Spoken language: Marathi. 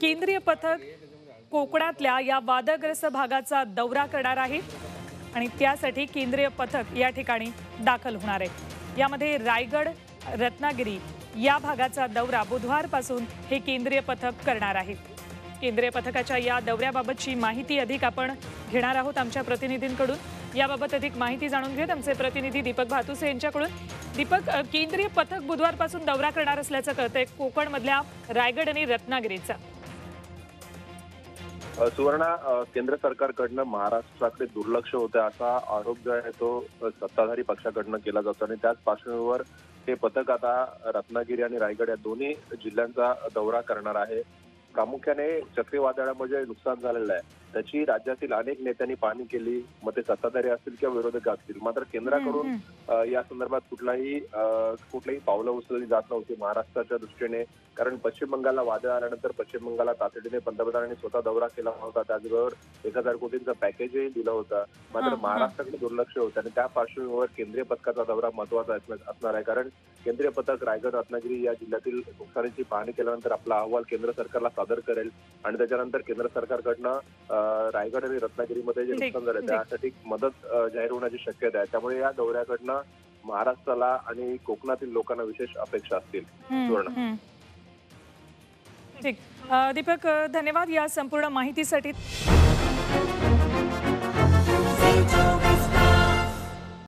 केंद्रीय पथक कोकणातल्या या वादळग्रस्त भागाचा दौरा करणार आहे आणि त्यासाठी केंद्रीय पथक या ठिकाणी दाखल होणार आहे। यामध्ये रायगड, रत्नागिरी या भागाचा दौरा बुधवारपासून हे केंद्रीय पथक करणार आहे। केंद्रीय पथकाच्या या दौऱ्याबाबतची माहिती अधिक आपण घेणार आहोत आमच्या प्रतिनिधींकडून। याबाबत अधिक माहिती जाणून घेत आमचे प्रतिनिधी दीपक भातुसे यांच्याकडून। दीपक, केंद्रीय पथक बुधवारपासून दौरा करणार असल्याचं कळतंय कोकणमधल्या रायगड आणि रत्नागिरीचा। सुवर्णा, केंद्र सरकारकडनं महाराष्ट्राकडे दुर्लक्ष होतं असा आरोप जो आहे तो सत्ताधारी पक्षाकडनं केला जातो आणि त्याच पार्श्वभूमीवर हे पथक आता रत्नागिरी आणि रायगड या दोन्ही जिल्ह्यांचा दौरा करणार आहे। प्रामुख्याने चक्रीवादळामुळे नुकसान झालेलं आहे त्याची राज्यातील अनेक नेत्यांनी पाहणी केली, मग ते सत्ताधारी असतील किंवा विरोधक असतील। मात्र केंद्राकडून या संदर्भात कुठलीही पावलं उचलली जात नव्हती महाराष्ट्राच्या दृष्टीने, कारण पश्चिम बंगालला वादळ आल्यानंतर पश्चिम बंगालला तातडीने पंतप्रधानांनी स्वतः दौरा केला होता, त्याचबरोबर 1000 कोटींचं पॅकेजही दिलं होतं। मात्र महाराष्ट्राकडे दुर्लक्ष होतं आणि त्या पार्श्वभूमीवर केंद्रीय पथकाचा दौरा महत्वाचा असणार आहे, कारण केंद्रीय पथक रायगड, रत्नागिरी या जिल्ह्यातील नुकसानीची पाहणी केल्यानंतर आपला अहवाल केंद्र सरकारला सादर करेल आणि त्याच्यानंतर केंद्र सरकारकडनं रायगड आणि रत्नागिरीमध्ये जे नुकसान झालं त्यासाठी मदत जाहीर होण्याची शक्यता आहे। त्यामुळे या दौऱ्याकडनं महाराष्ट्राला आणि कोकणातील लोकांना विशेष अपेक्षा असतील। ठीक, दीपक धन्यवाद या संपूर्ण माहितीसाठी।